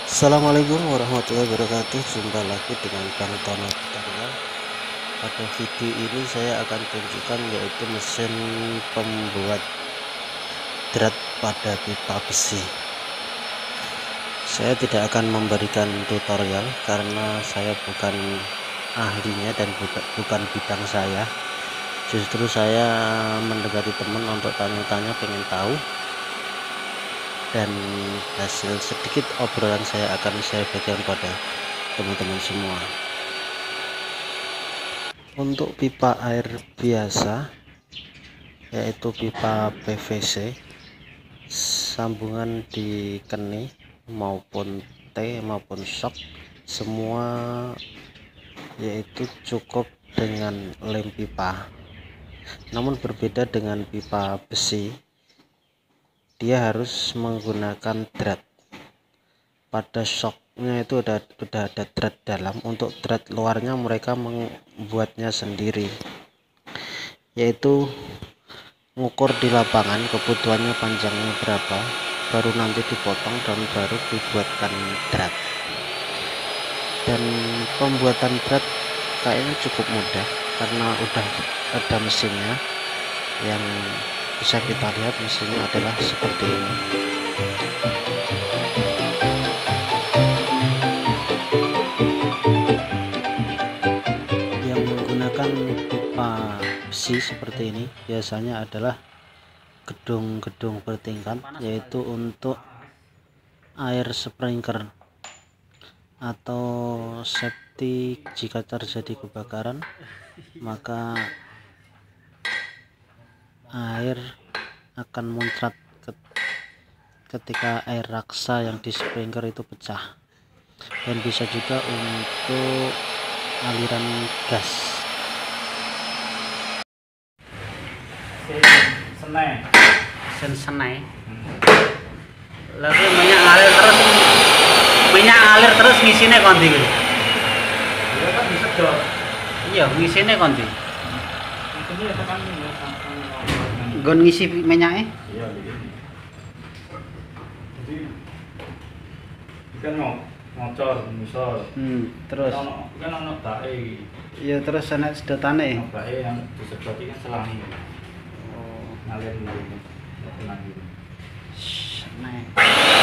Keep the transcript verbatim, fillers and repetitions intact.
Assalamualaikum warahmatullahi wabarakatuh. Jumpa lagi dengan Bang Tono Tutorial. Pada video ini saya akan tunjukkan yaitu mesin pembuat drat pada pipa besi. Saya tidak akan memberikan tutorial karena saya bukan ahlinya dan bukan bidang saya. Justru saya mendekati teman untuk tanya-tanya, pengen tahu, dan hasil sedikit obrolan saya akan saya bagikan pada teman-teman semua. Untuk pipa air biasa yaitu pipa P V C, sambungan di keni maupun T maupun shock semua yaitu cukup dengan lem pipa. Namun berbeda dengan pipa besi, dia harus menggunakan drat. Pada shocknya itu udah, udah ada drat dalam. Untuk drat luarnya mereka membuatnya sendiri, yaitu ngukur di lapangan kebutuhannya panjangnya berapa, baru nanti dipotong dan baru dibuatkan drat. Dan pembuatan drat kayaknya cukup mudah karena udah ada mesinnya. Yang bisa kita lihat mesinnya adalah seperti ini. Yang menggunakan pipa besi seperti ini biasanya adalah gedung-gedung bertingkat, yaitu untuk air sprinkler atau safety jika terjadi kebakaran, maka air akan muncrat ketika air raksa yang di sprinkler itu pecah. Dan bisa juga untuk aliran gas. Senai. Sen senai. Lagi minyak alir terus, minyak alir terus ngisine kondi kuwi. Ya kan disedot. Iya, ngisine kondi. Ini tekan ini sampai. Nggon ngisi minyake? Iya, iya. Jadi kan mau ngocor misal. Hmm, terus. Ono kan ono bae. Iya, terus ana sedotane. Ono bae yang disedot kan selangi. Oh, Ngalir ngene. Tenang. senai.